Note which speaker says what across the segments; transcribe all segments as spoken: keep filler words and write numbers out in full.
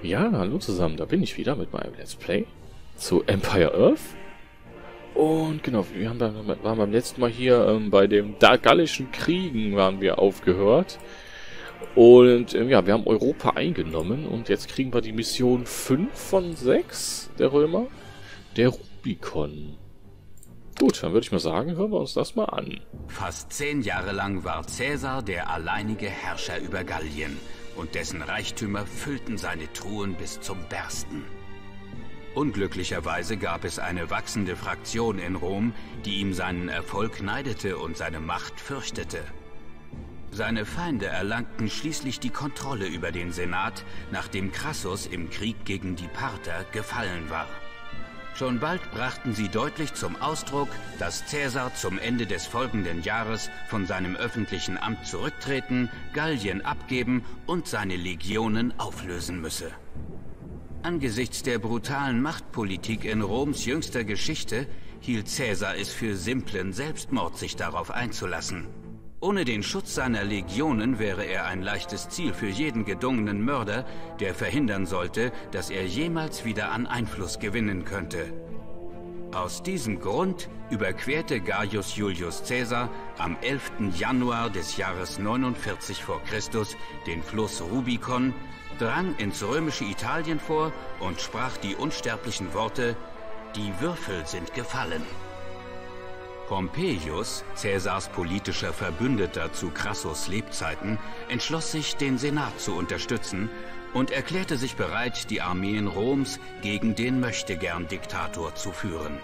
Speaker 1: Ja, hallo zusammen, da bin ich wieder mit meinem Let's Play zu Empire Earth. Und genau, wir haben beim, waren beim letzten Mal hier ähm, bei den Gallischen Kriegen waren wir aufgehört. Und ähm, ja, wir haben Europa eingenommen und jetzt kriegen wir die Mission fünf von sechs der Römer, der Rubikon. Gut, dann würde ich mal sagen, hören wir uns das mal an.
Speaker 2: Fast zehn Jahre lang war Caesar der alleinige Herrscher über Gallien und dessen Reichtümer füllten seine Truhen bis zum Bersten. Unglücklicherweise gab es eine wachsende Fraktion in Rom, die ihm seinen Erfolg neidete und seine Macht fürchtete. Seine Feinde erlangten schließlich die Kontrolle über den Senat, nachdem Crassus im Krieg gegen die Parther gefallen war. Schon bald brachten sie deutlich zum Ausdruck, dass Caesar zum Ende des folgenden Jahres von seinem öffentlichen Amt zurücktreten, Gallien abgeben und seine Legionen auflösen müsse. Angesichts der brutalen Machtpolitik in Roms jüngster Geschichte hielt Caesar es für simplen Selbstmord, sich darauf einzulassen. Ohne den Schutz seiner Legionen wäre er ein leichtes Ziel für jeden gedungenen Mörder, der verhindern sollte, dass er jemals wieder an Einfluss gewinnen könnte. Aus diesem Grund überquerte Gaius Julius Caesar am elften Januar des Jahres neunundvierzig vor Christus den Fluss Rubikon, drang ins römische Italien vor und sprach die unsterblichen Worte: Die Würfel sind gefallen. Pompeius, Caesars politischer Verbündeter zu Crassus' Lebzeiten, entschloss sich, den Senat zu unterstützen und erklärte sich bereit, die Armeen Roms gegen den Möchtegern-Diktator zu führen.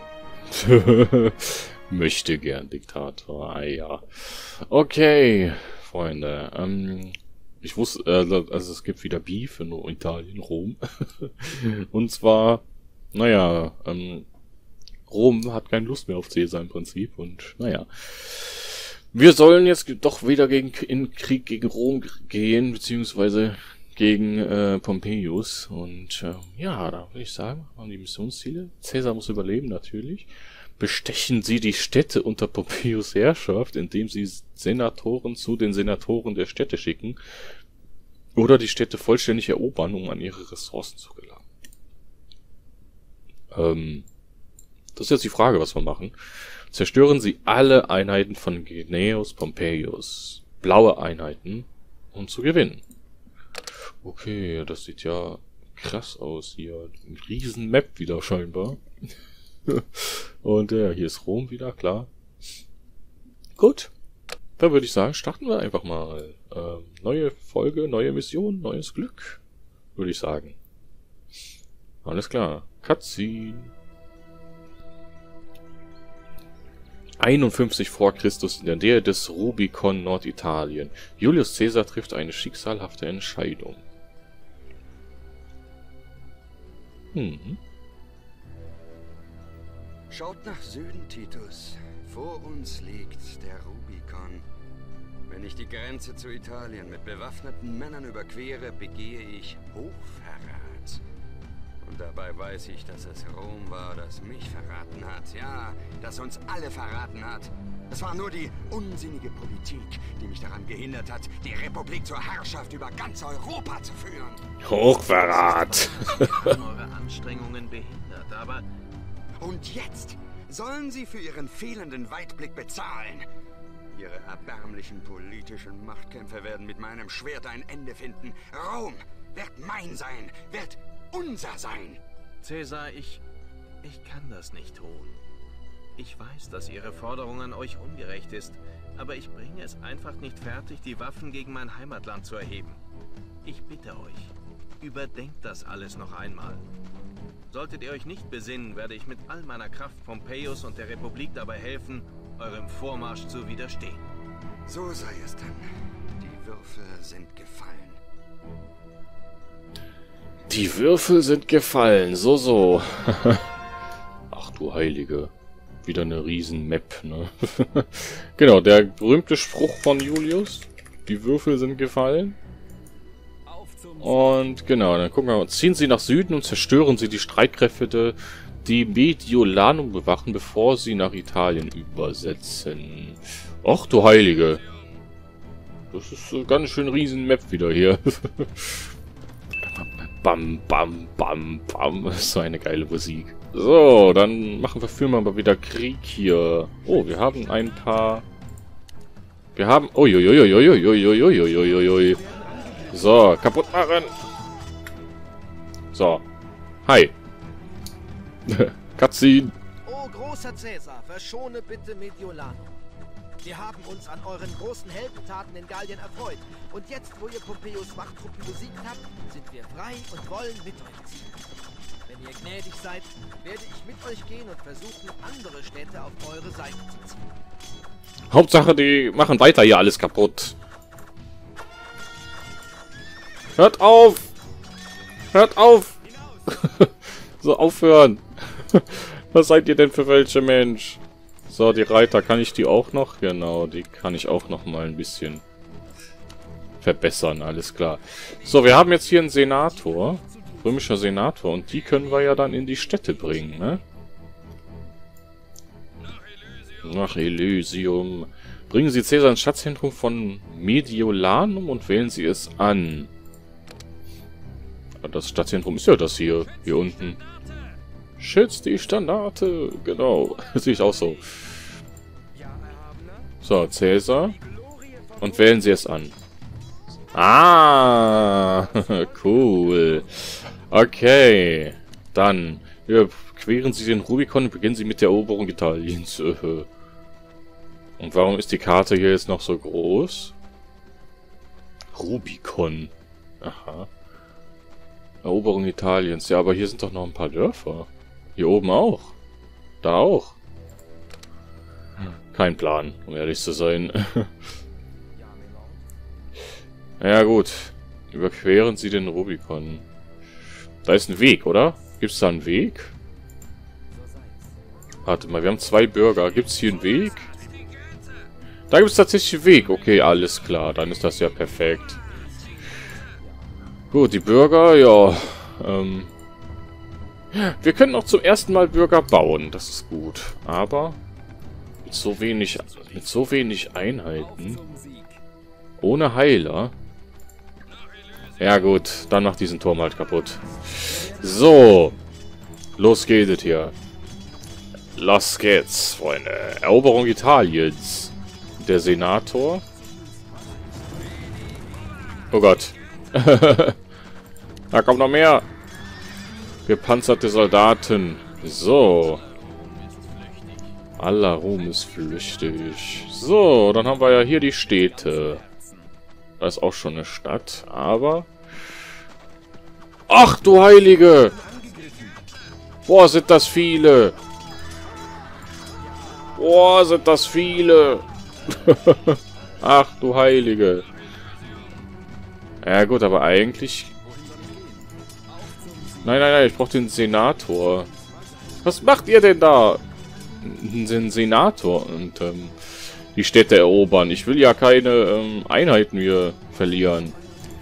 Speaker 1: Möchtegern-Diktator, ah ja. Okay, Freunde. Ähm, ich wusste, äh, also es gibt wieder Beef in Italien, Rom. Und zwar, naja, ähm, Rom hat keine Lust mehr auf Caesar im Prinzip und naja. Wir sollen jetzt doch wieder gegen, in Krieg gegen Rom gehen, beziehungsweise gegen äh, Pompeius. Und äh, ja, da würde ich sagen, haben die Missionsziele. Caesar muss überleben, natürlich. Bestechen sie die Städte unter Pompeius Herrschaft, indem sie Senatoren zu den Senatoren der Städte schicken. Oder die Städte vollständig erobern, um an ihre Ressourcen zu gelangen. Ähm... Das ist jetzt die Frage, was wir machen. Zerstören Sie alle Einheiten von Gnaeus Pompeius. Blaue Einheiten, um zu gewinnen. Okay, das sieht ja krass aus hier. Ein riesen Map wieder scheinbar. Und ja, hier ist Rom wieder, klar. Gut. Dann würde ich sagen, starten wir einfach mal. Ähm, neue Folge, neue Mission, neues Glück. Würde ich sagen. Alles klar. Cutscene. einundfünfzig vor Christus in der Nähe des Rubikon, Norditalien. Julius Caesar trifft eine schicksalhafte Entscheidung. Hm.
Speaker 3: Schaut nach Süden, Titus. Vor uns liegt der Rubikon. Wenn ich die Grenze zu Italien mit bewaffneten Männern überquere, begehe ich Hochverrat. Und dabei weiß ich, dass es Rom war, das mich verraten hat. Ja, das uns alle verraten hat. Es war nur die unsinnige Politik, die mich daran gehindert hat, die Republik zur Herrschaft über ganz Europa zu führen.
Speaker 1: Hochverrat!
Speaker 4: Haben eure Anstrengungen behindert, aber...
Speaker 3: Und jetzt sollen sie für ihren fehlenden Weitblick bezahlen. Ihre erbärmlichen politischen Machtkämpfe werden mit meinem Schwert ein Ende finden. Rom wird mein sein, wird unser sein.
Speaker 4: Caesar, ich... ich kann das nicht tun. Ich weiß, dass Ihre Forderung an euch ungerecht ist, aber ich bringe es einfach nicht fertig, die Waffen gegen mein Heimatland zu erheben. Ich bitte euch, überdenkt das alles noch einmal. Solltet ihr euch nicht besinnen, werde ich mit all meiner Kraft Pompeius und der Republik dabei helfen, eurem Vormarsch zu widerstehen.
Speaker 3: So sei es dann. Die Würfel sind gefallen.
Speaker 1: Die Würfel sind gefallen, so, so. Ach du Heilige. Wieder eine riesen Map, ne? Genau, der berühmte Spruch von Julius. Die Würfel sind gefallen. Und genau, dann gucken wir mal. Ziehen Sie nach Süden und zerstören Sie die Streitkräfte, die Mediolanum bewachen, bevor sie nach Italien übersetzen. Ach du Heilige. Das ist eine ganz schön riesen Map wieder hier. Bam, bam, bam, bam. Das ist so eine geile Musik. So, dann machen wir für mal wieder Krieg hier. Oh, wir haben ein paar... Wir haben... Uiuiuiuiuiuiuiuiuiuiui. So, kaputt machen. So. Hi. Cutscene.
Speaker 5: Oh, großer Cäsar, verschone bitte Mediolanum. Wir haben uns an euren großen Heldentaten in Gallien erfreut. Und jetzt, wo ihr Pompeius Machttruppen besiegt habt, sind wir frei und wollen mit euch ziehen. Wenn ihr gnädig seid, werde ich mit euch gehen und versuchen, andere Städte auf eure Seite zu ziehen.
Speaker 1: Hauptsache, die machen weiter hier alles kaputt. Hört auf! Hört auf! So, aufhören! Was seid ihr denn für welche Mensch? So, die Reiter, kann ich die auch noch? Genau, die kann ich auch noch mal ein bisschen verbessern, alles klar. So, wir haben jetzt hier einen Senator, römischer Senator, und die können wir ja dann in die Städte bringen, ne? Nach Elysium. Bringen Sie Caesar ins Schatzzentrum von Mediolanum und wählen Sie es an. Das Stadtzentrum ist ja das hier, hier unten. Schützt die Standarte. Genau. Sehe ich auch so. So, Caesar. Und wählen Sie es an. Ah, cool. Okay. Dann überqueren Sie den Rubikon und beginnen Sie mit der Eroberung Italiens. Und warum ist die Karte hier jetzt noch so groß? Rubikon. Aha. Eroberung Italiens. Ja, aber hier sind doch noch ein paar Dörfer. Hier oben auch. Da auch. Kein Plan, um ehrlich zu sein. Ja gut. Überqueren Sie den Rubikon. Da ist ein Weg, oder? Gibt es da einen Weg? Warte mal, wir haben zwei Bürger. Gibt es hier einen Weg? Da gibt es tatsächlich einen Weg. Okay, alles klar. Dann ist das ja perfekt. Gut, die Bürger, ja. Ähm, wir können auch zum ersten Mal Bürger bauen. Das ist gut. Aber mit so wenig, mit so wenig Einheiten. Ohne Heiler. Ja gut, dann macht diesen Turm halt kaputt. So. Los geht es hier. Los geht's, Freunde. Eroberung Italiens. Der Senator. Oh Gott. Da kommt noch mehr. Gepanzerte Soldaten. So. Aller Ruhm ist flüchtig. So, dann haben wir ja hier die Städte. Da ist auch schon eine Stadt, aber... Ach du Heilige! Boah, sind das viele! Boah, sind das viele! Ach du Heilige! Ja gut, aber eigentlich... Nein, nein, nein, ich brauche den Senator. Was macht ihr denn da? Den Senator und ähm, die Städte erobern. Ich will ja keine ähm, Einheiten hier verlieren.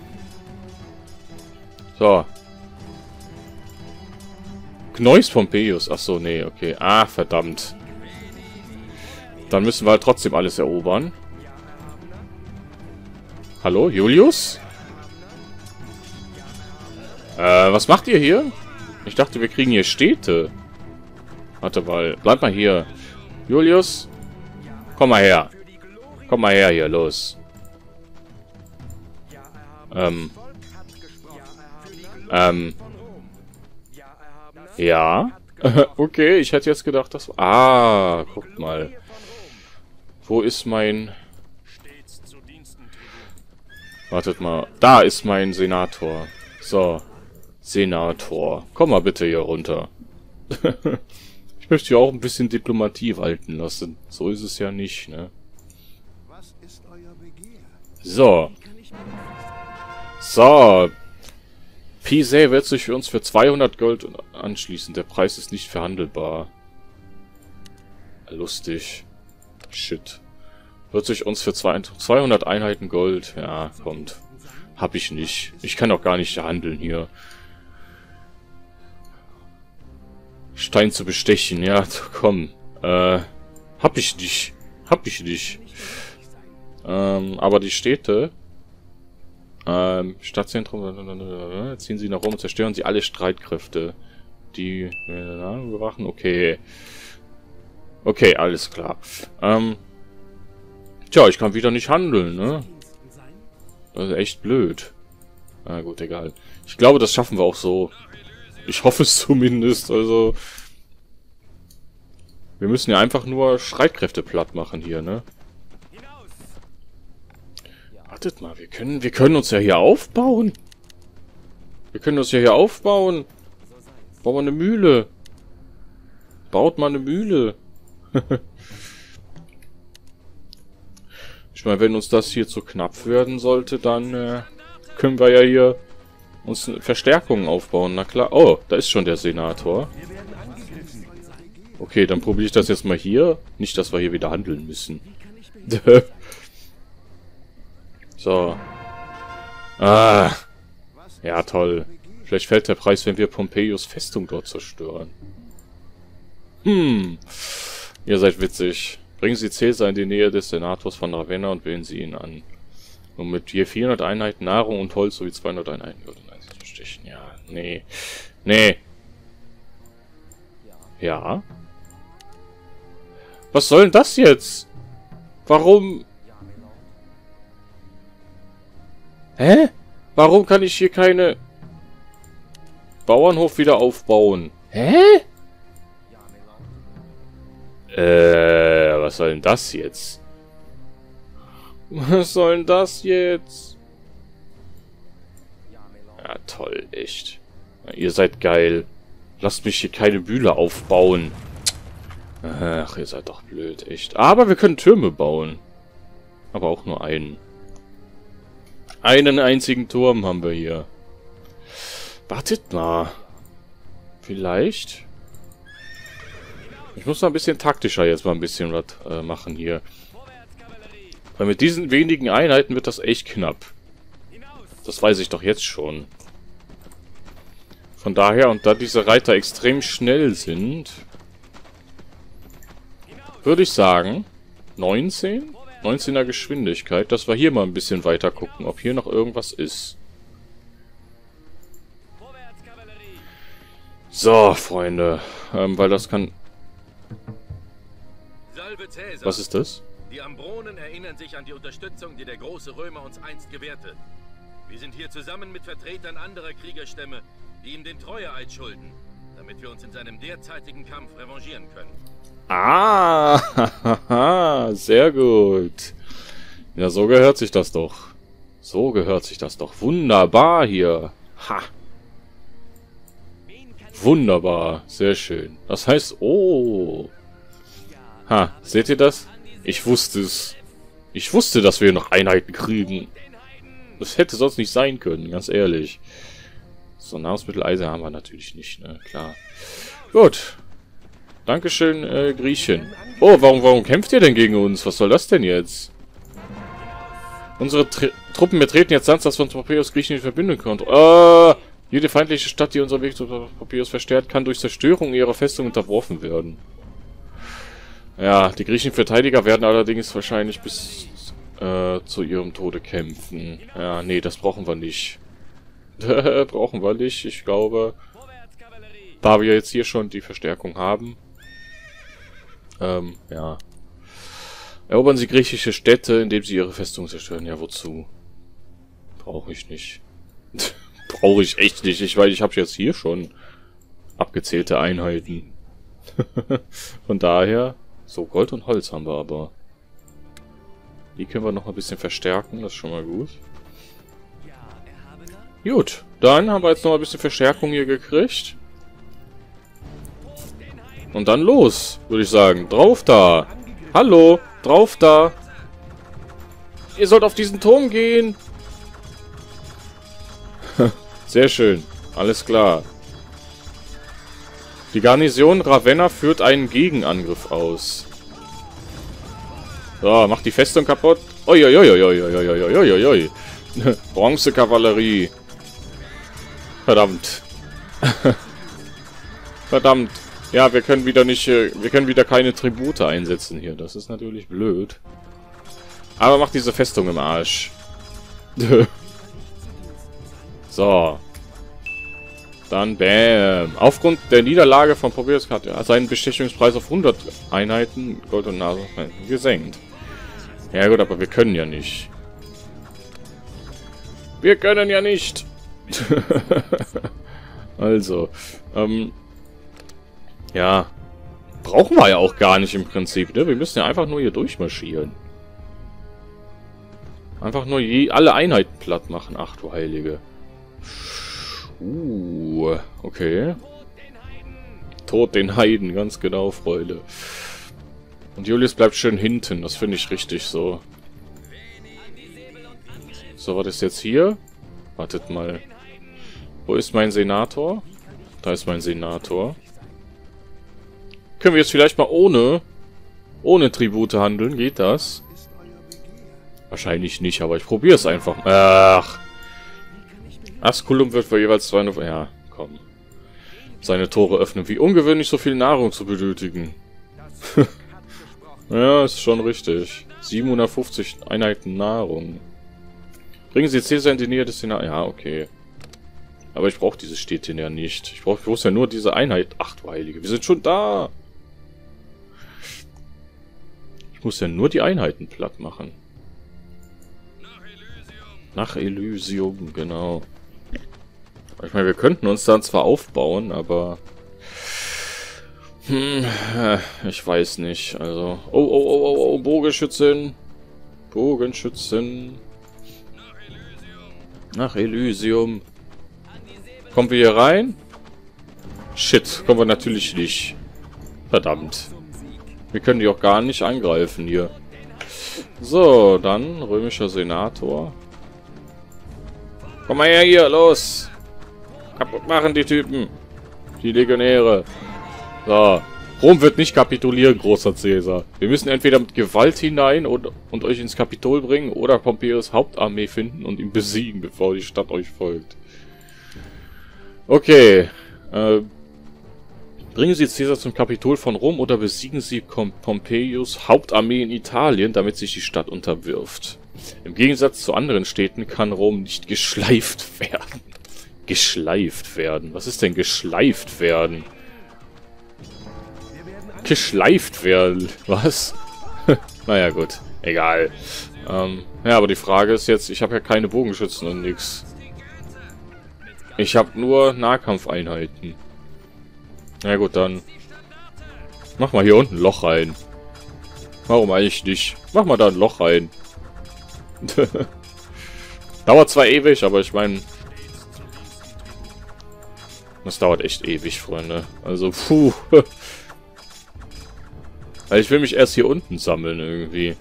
Speaker 1: So. Gneus Pompeius. Achso, nee, okay. Ah, verdammt. Dann müssen wir halt trotzdem alles erobern. Hallo, Julius? Äh, was macht ihr hier? Ich dachte, wir kriegen hier Städte. Warte mal, bleib mal hier. Julius? Komm mal her. Komm mal her hier, los. Ähm. Ähm. Ja. Okay, ich hätte jetzt gedacht, dass... Ah, guckt mal. Wo ist mein... Wartet mal. Da ist mein Senator. So. Senator. Komm mal bitte hier runter. Ich möchte ja auch ein bisschen Diplomatie walten lassen. So ist es ja nicht, ne? So. So. Pisa wird sich für uns für zweihundert Gold anschließen. Der Preis ist nicht verhandelbar. Lustig. Shit. Wird sich uns für zweihundert Einheiten Gold... Ja, kommt. Hab ich nicht. Ich kann auch gar nicht handeln hier. Stein zu bestechen. Ja, komm. Äh, hab ich nicht. Hab ich nicht. Ähm, aber die Städte... Ähm, Stadtzentrum. Ziehen sie nach Rom und zerstören sie alle Streitkräfte. Die äh, bewachen. Okay. Okay, alles klar. Ähm. Tja, ich kann wieder nicht handeln, ne? Das ist echt blöd. Na gut, egal. Ich glaube, das schaffen wir auch so. Ich hoffe es zumindest, also... Wir müssen ja einfach nur Streitkräfte platt machen hier, ne? Wartet mal, wir können, wir können uns ja hier aufbauen. Wir können uns ja hier aufbauen. Bauen wir eine Mühle. Baut mal eine Mühle. Ich meine, wenn uns das hier zu knapp werden sollte, dann äh, können wir ja hier uns Verstärkungen aufbauen. Na klar. Oh, da ist schon der Senator. Okay, dann probiere ich das jetzt mal hier. Nicht, dass wir hier wieder handeln müssen. So. Ah. Ja, toll. Vielleicht fällt der Preis, wenn wir Pompeius Festung dort zerstören. Hm. Ihr seid witzig. Bringen Sie Caesar in die Nähe des Senators von Ravenna und wählen Sie ihn an. Und mit je vierhundert Einheiten Nahrung und Holz sowie zweihundert Einheiten Gold und Eisen bestechen. Ja, nee. Nee. Ja. Was soll denn das jetzt? Warum? Hä? Warum kann ich hier keine Bauernhof wieder aufbauen? Hä? Äh, was soll denn das jetzt? Was soll denn das jetzt? Ja, toll, echt. Ja, ihr seid geil. Lasst mich hier keine Mühle aufbauen. Ach, ihr seid doch blöd, echt. Aber wir können Türme bauen. Aber auch nur einen. Einen einzigen Turm haben wir hier. Wartet mal. Vielleicht... Ich muss mal ein bisschen taktischer jetzt mal ein bisschen was äh, machen hier. Weil mit diesen wenigen Einheiten wird das echt knapp. Das weiß ich doch jetzt schon. Von daher, und da diese Reiter extrem schnell sind, würde ich sagen, neunzehn? neunzehner Geschwindigkeit, dass wir hier mal ein bisschen weiter gucken, ob hier noch irgendwas ist. So, Freunde. Ähm, weil das kann... Was ist das?
Speaker 6: Die Ambronen erinnern sich an die Unterstützung, die der große Römer uns einst gewährte. Wir sind hier zusammen mit Vertretern anderer Kriegerstämme, die ihm den Treueeid schulden, damit wir uns in seinem derzeitigen Kampf revanchieren können.
Speaker 1: Ah, sehr gut. Ja, so gehört sich das doch. So gehört sich das doch. Wunderbar hier. Ha. Wunderbar. Sehr schön. Das heißt, oh. Ha, seht ihr das? Ich wusste es. Ich wusste, dass wir noch Einheiten kriegen. Das hätte sonst nicht sein können, ganz ehrlich. So, Nahrungsmitteleisen haben wir natürlich nicht, ne? Klar. Gut. Dankeschön, äh, Griechen. Oh, warum, warum kämpft ihr denn gegen uns? Was soll das denn jetzt? Unsere Tr Truppen betreten jetzt Sands, dass wir uns Pompeius Griechen in Verbindung kommt. Äh, jede feindliche Stadt, die unseren Weg zu Pompeius verstärkt, kann durch Zerstörung ihrer Festung unterworfen werden. Ja, die griechischen Verteidiger werden allerdings wahrscheinlich bis äh, zu ihrem Tode kämpfen. Ja, nee, das brauchen wir nicht. Brauchen wir nicht, ich glaube. Da wir jetzt hier schon die Verstärkung haben. Ähm, ja. Erobern sie griechische Städte, indem sie ihre Festung zerstören. Ja, wozu? Brauche ich nicht. Brauche ich echt nicht. Ich weiß, ich habe jetzt hier schon abgezählte Einheiten. Von daher... So, Gold und Holz haben wir aber. Die können wir noch ein bisschen verstärken, das ist schon mal gut. Gut, dann haben wir jetzt noch ein bisschen Verstärkung hier gekriegt. Und dann los, würde ich sagen. Drauf da! Hallo, drauf da! Ihr sollt auf diesen Turm gehen! Sehr schön, alles klar. Die Garnison Ravenna führt einen Gegenangriff aus. So, macht die Festung kaputt. Uiuiuiuiuiuiuiuiui. Bronzekavallerie. Verdammt. Verdammt. Ja, wir können wieder nicht, wir können wieder keine Tribute einsetzen hier. Das ist natürlich blöd. Aber macht diese Festung im Arsch. So. Dann bam. Aufgrund der Niederlage von Pompeius hat er seinen Bestechungspreis auf hundert Einheiten Gold und Nase gesenkt. Ja gut, aber wir können ja nicht. Wir können ja nicht. Also, ähm, ja, brauchen wir ja auch gar nicht im Prinzip, ne? Wir müssen ja einfach nur hier durchmarschieren. Einfach nur je, alle Einheiten platt machen. Ach du Heilige. Uh, okay. Tod den Heiden, ganz genau, Freunde. Und Julius bleibt schön hinten, das finde ich richtig so. So, was ist jetzt hier? Wartet mal. Wo ist mein Senator? Da ist mein Senator. Können wir jetzt vielleicht mal ohne ohne Tribute handeln? Geht das? Wahrscheinlich nicht, aber ich probiere es einfach. Ach. Asculum wird für jeweils zwei... Ja, komm. Seine Tore öffnen. Wie ungewöhnlich, so viel Nahrung zu benötigen. Ja, ist schon richtig. siebenhundertfünfzig Einheiten Nahrung. Bringen Sie Caesar in die Nähe des Senats. Ja, okay. Aber ich brauche diese Städte ja nicht. Ich brauche bloß ja nur diese Einheit. Ach du Heilige, wir sind schon da. Ich muss ja nur die Einheiten platt machen. Nach Elysium, genau. Ich meine, wir könnten uns dann zwar aufbauen, aber... Hm, ich weiß nicht. Also... Oh, oh, oh, oh, oh, Bogenschützen. Bogenschützen. Nach Elysium. Kommen wir hier rein? Shit, kommen wir natürlich nicht. Verdammt. Wir können die auch gar nicht angreifen hier. So, dann römischer Senator. Komm mal her hier, los! Kaputt machen die Typen. Die Legionäre. So. Rom wird nicht kapitulieren, großer Caesar. Wir müssen entweder mit Gewalt hinein und, und euch ins Kapitol bringen oder Pompeius Hauptarmee finden und ihn besiegen, bevor die Stadt euch folgt. Okay. Äh, bringen Sie Caesar zum Kapitol von Rom oder besiegen Sie Pompeius Hauptarmee in Italien, damit sich die Stadt unterwirft. Im Gegensatz zu anderen Städten kann Rom nicht geschleift werden. Geschleift werden? Was ist denn geschleift werden? Geschleift werden? Was? Naja, gut. Egal. Ähm, ja, aber die Frage ist jetzt, ich habe ja keine Bogenschützen und nix. Ich habe nur Nahkampfeinheiten. Na gut, dann mach mal hier unten ein Loch rein. Warum eigentlich nicht? Mach mal da ein Loch rein. Dauert zwar ewig, aber ich meine... Das dauert echt ewig, Freunde. Also, puh. Weil ich will mich erst hier unten sammeln, irgendwie.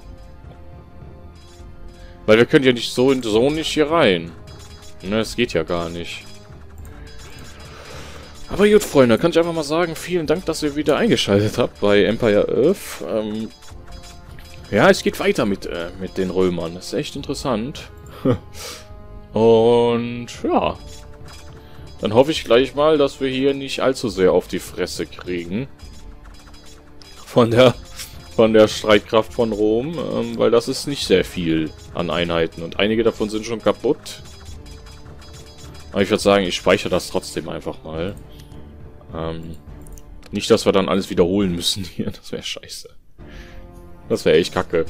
Speaker 1: Weil wir können ja nicht so, so nicht hier rein. Ne, das geht ja gar nicht. Aber gut, Freunde, kann ich einfach mal sagen, vielen Dank, dass ihr wieder eingeschaltet habt bei Empire Earth. Ähm, ja, es geht weiter mit, äh, mit den Römern. Das ist echt interessant. Und ja. Dann hoffe ich gleich mal, dass wir hier nicht allzu sehr auf die Fresse kriegen. Von der, von der Streitkraft von Rom. Ähm, weil das ist nicht sehr viel an Einheiten. Und einige davon sind schon kaputt. Aber ich würde sagen, ich speichere das trotzdem einfach mal. Ähm, nicht, dass wir dann alles wiederholen müssen hier. Das wäre scheiße. Das wäre echt kacke.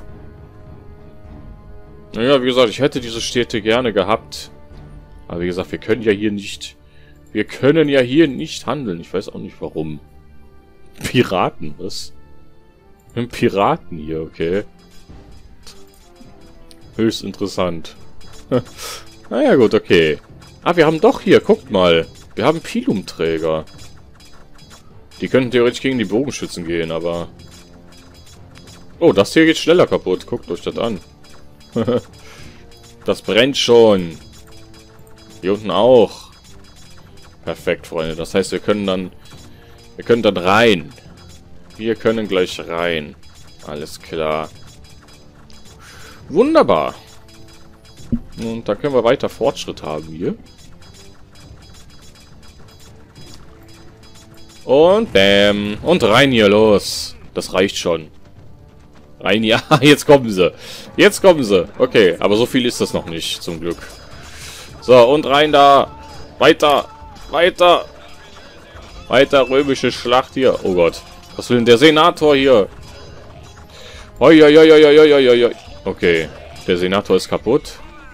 Speaker 1: Naja, wie gesagt, ich hätte diese Städte gerne gehabt. Aber wie gesagt, wir können ja hier nicht... Wir können ja hier nicht handeln. Ich weiß auch nicht warum. Piraten, was? Piraten hier, okay. Höchst interessant. Naja, gut, okay. Ah, wir haben doch hier, guckt mal. Wir haben Pilumträger. Die könnten theoretisch gegen die Bogenschützen gehen, aber... Oh, das hier geht schneller kaputt. Guckt euch das an. Das brennt schon. Hier unten auch. Perfekt, Freunde. Das heißt, wir können dann... Wir können dann rein. Wir können gleich rein. Alles klar. Wunderbar. Und da können wir weiter Fortschritt haben hier. Und bam. Und rein hier, los. Das reicht schon. Rein hier. Jetzt kommen sie. Jetzt kommen sie. Okay, aber so viel ist das noch nicht, zum Glück. So, und rein da. Weiter. Weiter. Weiter römische Schlacht hier. Oh Gott. Was will denn der Senator hier? Oi, oi, oi, oi, oi, oi, oi. Okay. Der Senator ist kaputt.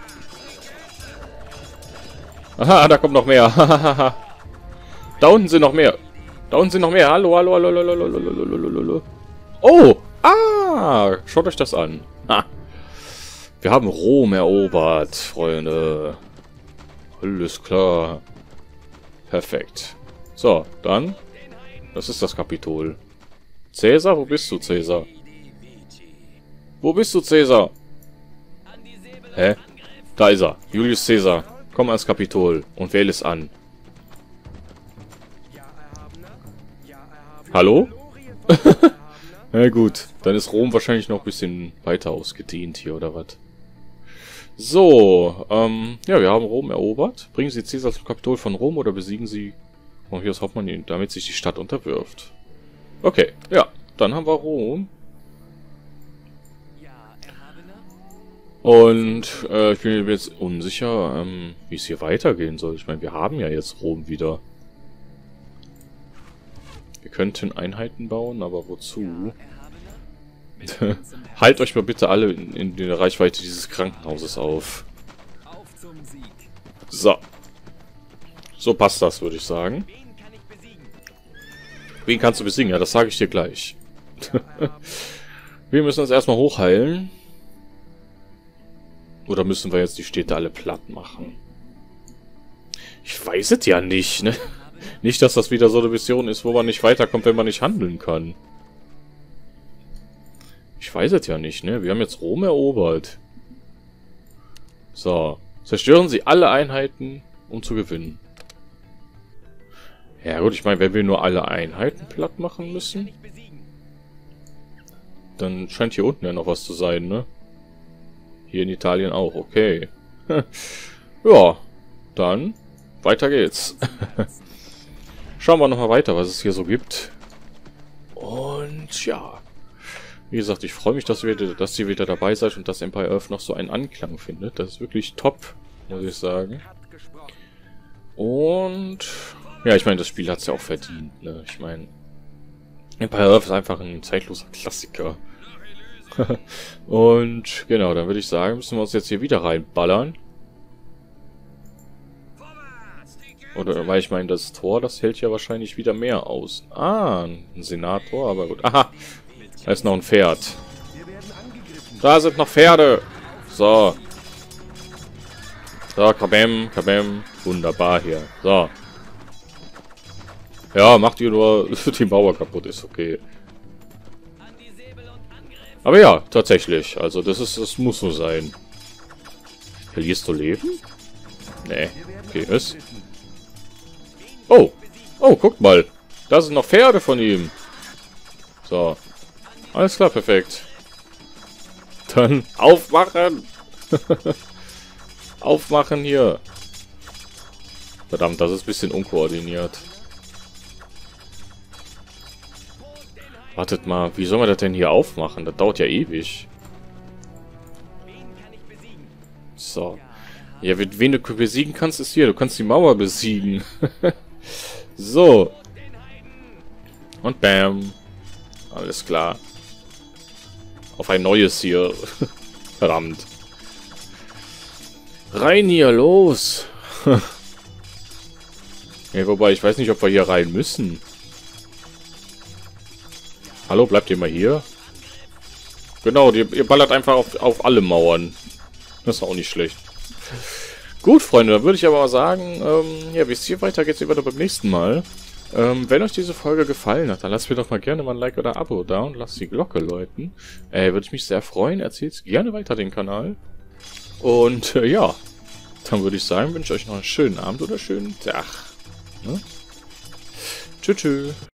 Speaker 1: Aha, da kommt noch mehr. Da unten sind noch mehr. Da unten sind noch mehr. Hallo, hallo, hallo, hallo, hallo, hallo, hallo, hallo. Oh! Ah! Schaut euch das an. Ha. Wir haben Rom erobert, Freunde. Alles klar. Perfekt. So, dann. Das ist das Kapitol. Cäsar, wo bist du, Cäsar? Wo bist du, Cäsar? Hä? Da ist er. Julius Cäsar. Komm ans Kapitol und wähle es an. Hallo? Na gut, dann ist Rom wahrscheinlich noch ein bisschen weiter ausgedehnt hier, oder was? So, ähm, ja, wir haben Rom erobert. Bringen Sie Caesar zum Kapitol von Rom oder besiegen Sie Maurius Hauptmann, damit sich die Stadt unterwirft. Okay, ja, dann haben wir Rom. Und äh, ich bin mir jetzt unsicher, ähm, wie es hier weitergehen soll. Ich meine, wir haben ja jetzt Rom wieder. Wir könnten Einheiten bauen, aber wozu? Halt euch mal bitte alle in, in der Reichweite dieses Krankenhauses auf. So. So passt das, würde ich sagen. Wen kannst du besiegen? Ja, das sage ich dir gleich. Wir müssen uns erstmal hochheilen. Oder müssen wir jetzt die Städte alle platt machen? Ich weiß es ja nicht, ne? Nicht, dass das wieder so eine Mission ist, wo man nicht weiterkommt, wenn man nicht handeln kann. Ich weiß es ja nicht, ne? Wir haben jetzt Rom erobert. So. Zerstören Sie alle Einheiten, um zu gewinnen. Ja gut, ich meine, wenn wir nur alle Einheiten platt machen müssen, dann scheint hier unten ja noch was zu sein, ne? Hier in Italien auch, okay. Ja, dann weiter geht's. Schauen wir nochmal weiter, was es hier so gibt. Und ja, wie gesagt, ich freue mich, dass ihr, dass ihr wieder dabei seid und dass Empire Earth noch so einen Anklang findet. Das ist wirklich top, muss ich sagen. Und ja, ich meine, das Spiel hat es ja auch verdient, ne? Ich meine, Empire Earth ist einfach ein zeitloser Klassiker. Und genau, dann würde ich sagen, müssen wir uns jetzt hier wieder reinballern. Oder, weil ich meine, das Tor, das hält ja wahrscheinlich wieder mehr aus. Ah, ein Senator, aber gut. Aha, da ist noch ein Pferd. Da sind noch Pferde. So. So, kabam, kabam. Wunderbar hier. So. Ja, macht ihr nur die Mauer kaputt, ist okay. Aber ja, tatsächlich. Also das ist, das muss so sein. Verlierst du Leben? Nee. Okay, ist. Oh. Oh, guckt mal. Da sind noch Pferde von ihm. So. Alles klar, perfekt. Dann aufmachen. Aufmachen hier. Verdammt, das ist ein bisschen unkoordiniert. Wartet mal, wie soll man das denn hier aufmachen? Das dauert ja ewig. So. Ja, wen du besiegen kannst, ist hier. Du kannst die Mauer besiegen. So. Und bam. Alles klar. Auf ein neues hier. Verdammt. Rein hier, los. Ja, wobei, ich weiß nicht, ob wir hier rein müssen. Hallo, bleibt ihr mal hier? Genau, ihr, ihr ballert einfach auf, auf alle Mauern. Das ist auch nicht schlecht. Gut, Freunde, dann würde ich aber mal sagen, ähm, ja, wie es hier weitergeht, sehen wir dann beim nächsten Mal. Ähm, wenn euch diese Folge gefallen hat, dann lasst mir doch mal gerne mal ein Like oder ein Abo da und lasst die Glocke läuten. Äh, würde ich mich sehr freuen. Erzählt gerne weiter den Kanal. Und, äh, ja, dann würde ich sagen, wünsche ich euch noch einen schönen Abend oder schönen Tag. Ne? Tschüss, tschüss.